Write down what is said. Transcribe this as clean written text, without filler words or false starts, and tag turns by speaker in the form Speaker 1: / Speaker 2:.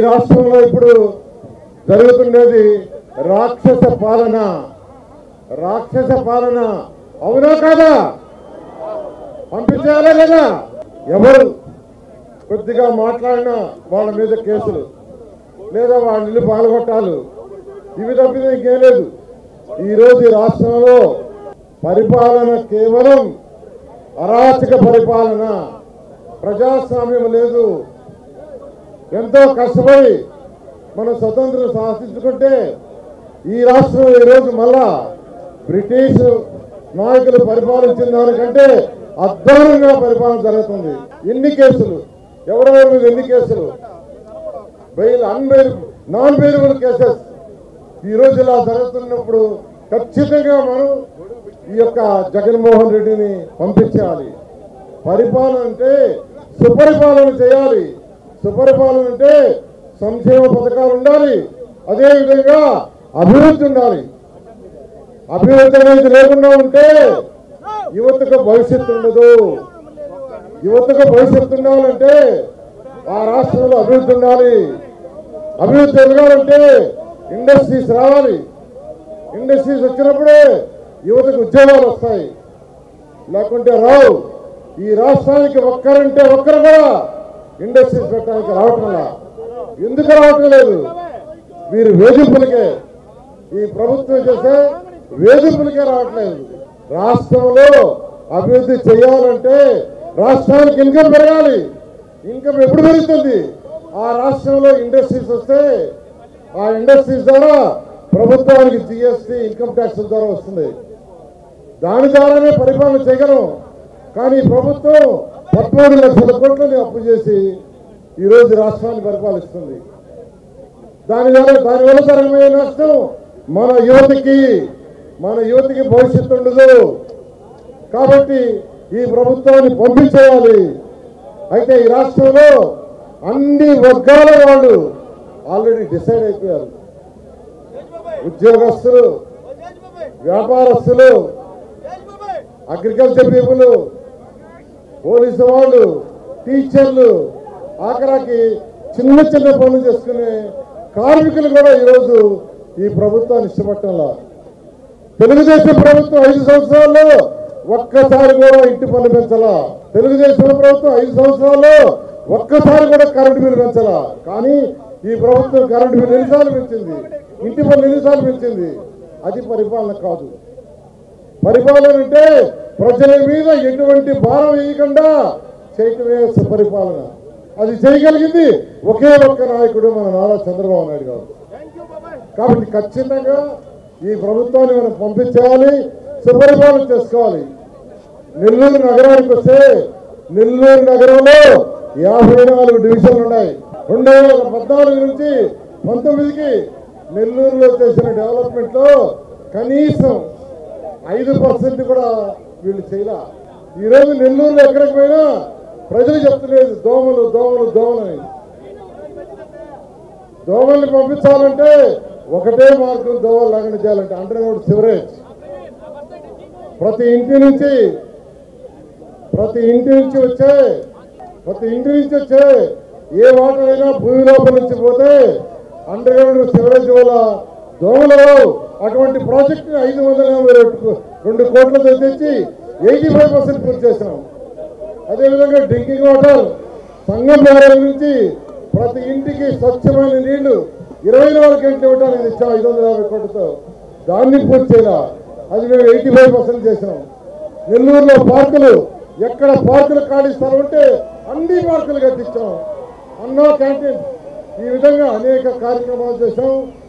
Speaker 1: రాష్ట్రంలో ఇప్పుడు జరుగుతున్నది రాక్షస పాలన. రాక్షస పాలన అవునా కాదా? పంపించాలా లేదా? ఎవరు కొద్దిగా మాట్లాడినా వాళ్ళ మీద కేసులు లేదా వాళ్ళ ఇల్లు పాల్గొట్టాలు, ఇవి తప్పితే ఇంకేం లేదు. ఈరోజు ఈ రాష్ట్రంలో పరిపాలన కేవలం అరాచక పరిపాలన, ప్రజాస్వామ్యం లేదు. ఎంతో కష్టపడి మనం స్వతంత్రం సాధించుకుంటే ఈ రాష్ట్రం ఈరోజు మళ్ళా బ్రిటిష్ నాయకులు పరిపాలించిన దానికంటే అద్భుతంగా పరిపాలన జరుగుతుంది. ఎన్ని కేసులు, ఎవరెవరి మీద ఎన్ని కేసులు, బెయిల్ నాన్ బెయిలబుల్ కేసెస్ ఈరోజు ఇలా జరుగుతున్నప్పుడు ఖచ్చితంగా మనం ఈ యొక్క జగన్మోహన్ రెడ్డిని పంపించాలి. పరిపాలన అంటే సుపరిపాలన చేయాలి. సుపరిపాలన అంటే సంక్షేమ పథకాలు ఉండాలి, అదేవిధంగా అభివృద్ధి ఉండాలి. అభివృద్ధి అనేది లేకుండా ఉంటే యువతకు భవిష్యత్తు ఉండదు. యువతకు భవిష్యత్తు ఉండాలంటే ఆ రాష్ట్రంలో అభివృద్ధి ఉండాలి. అభివృద్ధి జరగాలంటే ఇండస్ట్రీస్ రావాలి. ఇండస్ట్రీస్ వచ్చినప్పుడే యువతకు ఉద్యోగాలు వస్తాయి, లేకుంటే రావు. ఈ రాష్ట్రానికి ఒక్కరంటే ఒక్కరు కూడా ఇండస్ట్రీస్ పెట్టడానికి రావట్లా. ఎందుకు రావటం లేదు? వీరు వేధింపులకే, ఈ ప్రభుత్వం చేసే వేధింపులకే రావట్లేదు. రాష్ట్రంలో అభివృద్ధి చేయాలంటే రాష్ట్రానికి ఇన్కమ్ పెరగాలి. ఇన్కమ్ ఎప్పుడు పెరుగుతుంది? ఆ రాష్ట్రంలో ఇండస్ట్రీస్ వస్తే ఆ ఇండస్ట్రీస్ ద్వారా ప్రభుత్వానికి జిఎస్టీ, ఇన్కమ్ ట్యాక్స్ ద్వారా వస్తుంది. దాని ద్వారానే పరిపాలన చేయగలం. కానీ ప్రభుత్వం 13 లక్షల కోట్లని అప్పు చేసి ఈరోజు రాష్ట్రాన్ని పరిపాలిస్తుంది. దానివల్ల జరగబోయే నష్టం మన యువతికి భవిష్యత్తు ఉండదు. కాబట్టి ఈ ప్రభుత్వాన్ని పంపించేయాలి. అయితే ఈ రాష్ట్రంలో అన్ని వర్గాల వాళ్ళు ఆల్రెడీ డిసైడ్ అయిపోయారు. ఉద్యోగస్తులు, వ్యాపారస్తులు, అగ్రికల్చర్ పీపుల్, పోలీసు వాళ్ళు, టీచర్లు, ఆఖరాకి చిన్న చిన్న పనులు చేసుకునే కార్మికులు కూడా ఈరోజు ఈ ప్రభుత్వాన్ని ఇష్టపడటంలా. తెలుగుదేశం ప్రభుత్వం 5 సంవత్సరాల్లో ఒక్కసారి కూడా ఇంటి పన్ను పెంచాలా. తెలుగుదేశం ప్రభుత్వం 5 సంవత్సరాల్లో ఒక్కసారి కూడా కరెంటు బిల్లు పెంచాలా. కానీ ఈ ప్రభుత్వం కరెంటు బిల్లు ఎన్నిసార్లు పెంచింది, ఇంటి పన్ను ఎన్నిసార్లు పెంచింది? అది పరిపాలన కాదు. పరిపాలన అంటే ప్రజల మీద ఎటువంటి భారం వేయకుండా చేయటమే పరిపాలన. అది చేయగలిగింది ఒకే ఒక్క నాయకుడు, మన నారా చంద్రబాబు నాయుడు గారు. కాబట్టి ఖచ్చితంగా ఈ ప్రభుత్వాన్ని మనం పంపించాలి, సుపరిపాలన చేసుకోవాలి. నెల్లూరు నగరానికి వస్తే నెల్లూరు నగరంలో 54 డివిజన్లు ఉన్నాయి. 2014 నుంచి 19కి నెల్లూరులో చేసిన డెవలప్మెంట్ లో కనీసం 5% కూడా వీళ్ళు చేయలే. ఈరోజు నెల్లూరులో ఎక్కడికి పోయినా ప్రజలు చెప్తలేదు దోమలు దోమలు దోమలని. దోమల్ని పంపించాలంటే ఒకటే మార్గం, దోమలు లేకుండా చేయాలంటే అండర్ గ్రౌండ్ సివరేజ్. ప్రతి ఇంటి నుంచి వచ్చే ఏ వాటర్ అయినా భూమి లోపల నుంచి పోతే అండర్ గ్రౌండ్ సివరేజ్ వల్ల దోమలు. అటువంటి ప్రాజెక్ట్ 582 కోట్లతో తెచ్చి 85% పూర్తి చేసినాం. అదేవిధంగా డ్రింకింగ్ వాటర్ సంగం బ్యారేజ్ నుంచి ప్రతి ఇంటికి స్వచ్ఛమైన నీళ్లు 24 గంటలు ఇవ్వడానికి తెచ్చాం 550 కోట్లతో. దాన్ని పూర్తి చేయాల, అది మేము 85% చేసినాం. నెల్లూరులో పార్కులు, ఎక్కడ పార్కులు ఖాళీ స్థలం ఉంటే అన్ని పార్కులు కట్టించాం. అన్నా క్యాంటీన్, ఈ విధంగా అనేక కార్యక్రమాలు చేశాం.